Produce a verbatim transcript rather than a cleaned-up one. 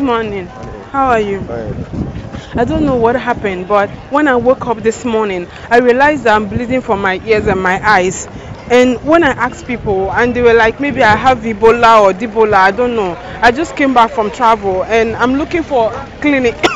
morning. Morning. How are you? Fine. I don't know what happened, but when I woke up this morning, I realized that I'm bleeding from my ears and my eyes. And when I asked people, and they were like, maybe I have Ebola or Debola, I don't know. I just came back from travel, and I'm looking for clinic